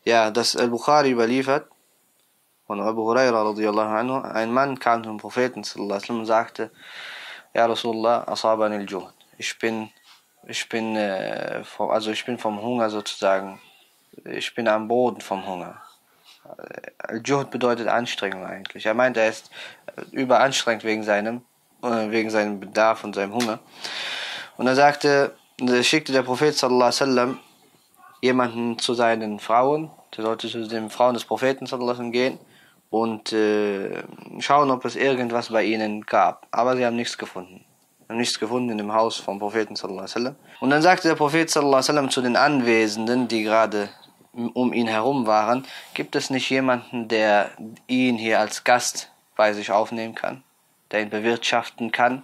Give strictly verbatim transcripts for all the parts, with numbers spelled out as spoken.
Ja, das Al-Bukhari überliefert von Abu Huraira radiyallahu anhu, ein Mann kam zum Propheten sallallahu alaihi wasallam und sagte: Ja Rasulullah, asabani al-Juhd. Ich bin, ich bin, äh, vom, also ich bin vom Hunger sozusagen, ich bin am Boden vom Hunger. Al-Juhd bedeutet Anstrengung eigentlich. Er meint, er ist überanstrengt wegen seinem, äh, wegen seinem Bedarf und seinem Hunger. Und er sagte, er schickte der Prophet sallallahu alaihi wasallam jemanden zu seinen Frauen, der sollte zu den Frauen des Propheten sallallahu alaihi wasallam gehen und äh, schauen, ob es irgendwas bei ihnen gab. Aber sie haben nichts gefunden. Sie haben nichts gefunden in dem Haus vom Propheten sallallahu alaihi wasallam. Und dann sagte der Prophet sallallahu alaihi wasallam zu den Anwesenden, die gerade um ihn herum waren: Gibt es nicht jemanden, der ihn hier als Gast bei sich aufnehmen kann, der ihn bewirtschaften kann?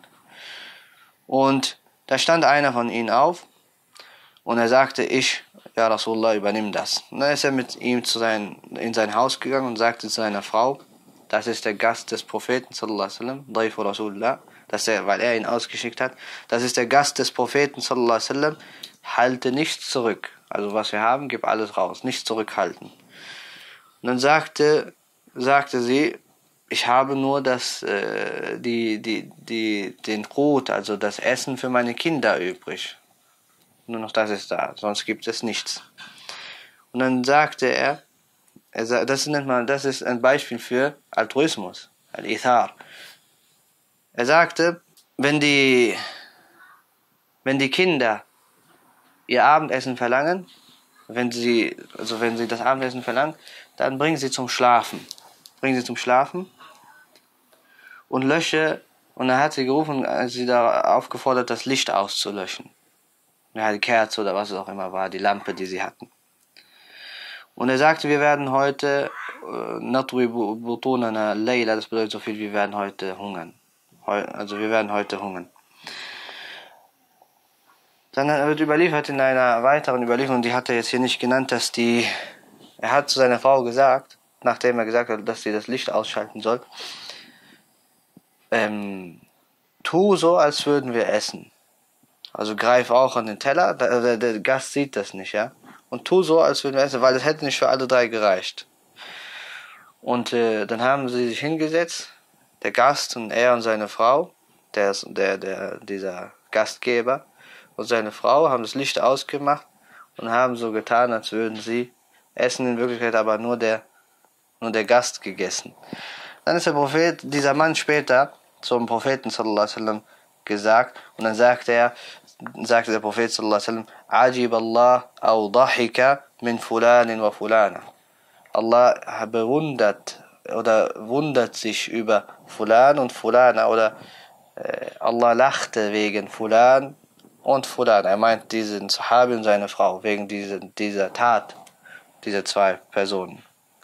Und da stand einer von ihnen auf und er sagte: Ich, ja Rasulullah, übernimm das. Und dann ist er mit ihm zu sein, in sein Haus gegangen und sagte zu seiner Frau: Das ist der Gast des Propheten sallallahu alaihi wasallam, Dayfu Rasulullah, dass er, weil er ihn ausgeschickt hat, das ist der Gast des Propheten sallallahu alaihi wasallam, halte nichts zurück. Also was wir haben, gib alles raus, nichts zurückhalten. Und dann sagte, sagte sie: Ich habe nur das, äh, die, die, die, den Brot, also das Essen für meine Kinder übrig. Nur noch das ist da, sonst gibt es nichts. Und dann sagte er, er das nennt man, das ist ein Beispiel für Altruismus, Al-Ithar. Er sagte, wenn die, wenn die Kinder ihr Abendessen verlangen, wenn sie, also wenn sie das Abendessen verlangen, dann bringen sie zum Schlafen. Bringen sie zum Schlafen und lösche, und er hat sie gerufen, als sie da aufgefordert, das Licht auszulöschen. Ja, die Kerze oder was es auch immer war, die Lampe, die sie hatten. Und er sagte, wir werden heute, Natwi butunana layla, das bedeutet so viel, wir werden heute hungern. Also wir werden heute hungern. Dann wird überliefert in einer weiteren Überlieferung, die hat er jetzt hier nicht genannt, dass die, er hat zu seiner Frau gesagt, nachdem er gesagt hat, dass sie das Licht ausschalten soll, ähm, tu so, als würden wir essen. Also greif auch an den Teller, der, der, der Gast sieht das nicht, ja. Und tu so, als würden wir essen, weil das hätte nicht für alle drei gereicht. Und äh, dann haben sie sich hingesetzt, der Gast und er und seine Frau, der, der, der, dieser Gastgeber und seine Frau, haben das Licht ausgemacht und haben so getan, als würden sie essen, in Wirklichkeit aber nur der, nur der Gast gegessen. Dann ist der Prophet, dieser Mann später zum Propheten sallallahu alaihi wasallam gesagt, und dann sagte er, sagte der Prophet sallallahu alaihi wasallam: Ajib Allah au dahika min fulanin wa fulana. Allah bewundert oder wundert sich über Fulan und Fulana, oder äh, Allah lachte wegen Fulan und Fulan. Er meint diesen Sahabi und seine Frau, wegen dieser, dieser Tat, dieser zwei Personen.